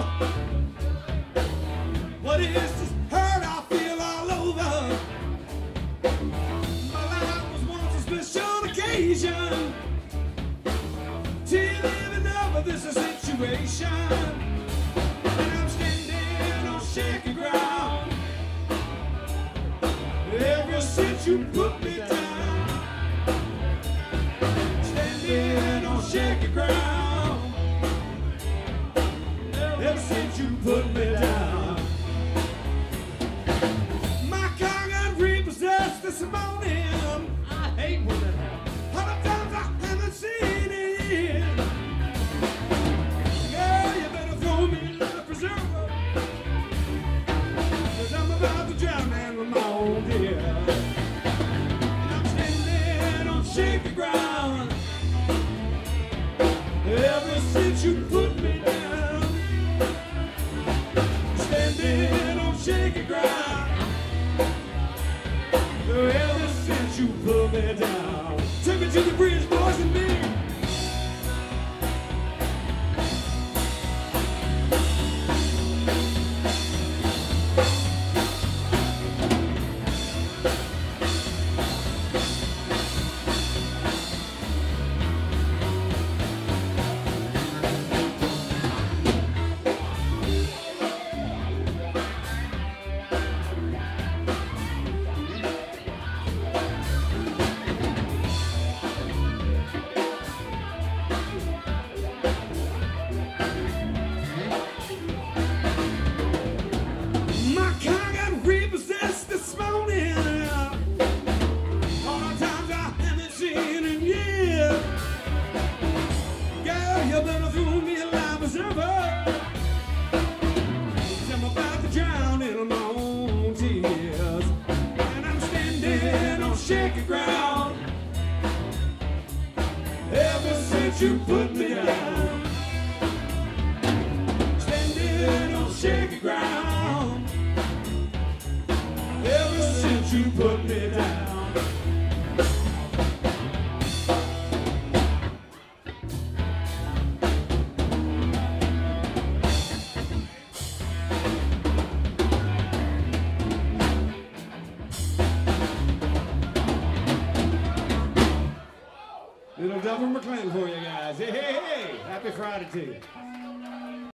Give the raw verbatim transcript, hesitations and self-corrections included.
What is this hurt I feel all over? My life was once a special occasion till living over this situation. And I'm standing on shaky ground ever since you put me down. Standing on shaky ground ever since you put me down. My car got repossessed this morning. I hate when that happens. Hundred times I haven't seen it. Girl, you better throw me in the preserver, 'cause I'm about to drown and with my own dear. And I'm standing on shaky ground ever since you put me down. Standing on shaky ground ever since you put me down. Take me to the bridge, boys and me. Shaky ground ever since you put me down. Standing on shaky ground ever since you put me down. Little Double McLean for you guys. Hey, hey, hey. Happy Friday to you.